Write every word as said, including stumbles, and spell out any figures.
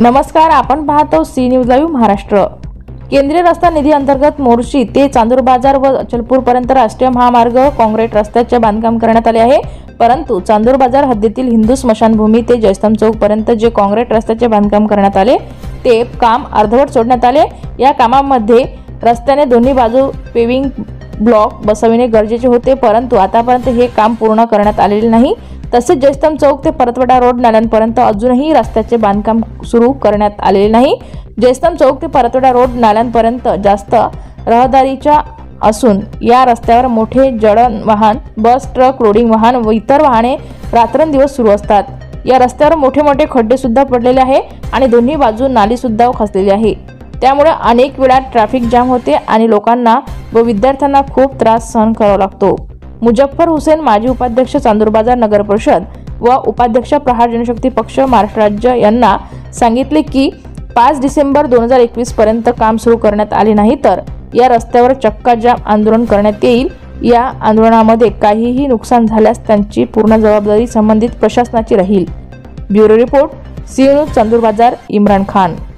नमस्कार, आपण पाहतो सी न्यूज लाईव्ह महाराष्ट्र। केंद्रीय रस्ता निधी अंतर्गत मोर्शी ते चांदूर बाजार व अचलपूर पर्यंत राष्ट्रीय महामार्ग काँक्रीट रस्त्याचे बांधकाम करण्यात आले आहे। परंतु चांदूर बाजार हद्दीतील हिंदू स्मशानभूमी ते जयस्तंभ चौक पर्यंत जे काँक्रीट रस्त्याचे बांधकाम करण्यात आले ते काम अर्धवट सोडण्यात आले। या कामामध्ये रस्त्याने दोन्ही बाजू पेविंग ब्लॉक बसविणे गरजेचे होते, परंतु आतापर्यंत हे काम पूर्ण करण्यात आलेले नाही। तसेच जयस्तंभ चौक ते परतवाडा रोड नाल्यांपर्यंत अजूनही रस्त्याचे बांधकाम सुरू करण्यात आलेले नाही। जयस्तंभ चौक ते परतवाडा रोड नाल्यांपर्यंत जास्त रहदारीच्या असून या रस्त्यावर मोठे जळण वाहन, बस, ट्रक, लोडिंग वाहन व इतर वाहने रात्रंदिवस सुरू असतात। या रस्त्यावर मोठे मोठे खड्डे सुद्धा पडलेले आहे आणि दोन्ही बाजू नाली सुद्धा खचलेली आहे। त्यामुळे अनेक वेळा ट्रॅफिक जाम होते आणि लोकांना व विद्यार्थ्यांना खूप त्रास सहन करावा लागतो। मुजफ्फर हुसेन, माजी उपाध्यक्ष चांदूर बाजार नगर परिषद व उपाध्यक्ष प्रहार जनशक्ती पक्ष महाराष्ट्र राज्य यांना सांगितले की पाच डिसेंबर दोन हजार एकवीस पर्यंत काम सुरू करण्यात आले नाही तर या रस्त्यावर चक्का जाम आंदोलन करण्यात येईल। या आंदोलनामध्ये काहीही नुकसान झाल्यास त्यांची पूर्ण जबाबदारी संबंधित प्रशासनाची राहील। Bureau report, C news, Chandur Bazar. Imran Khan.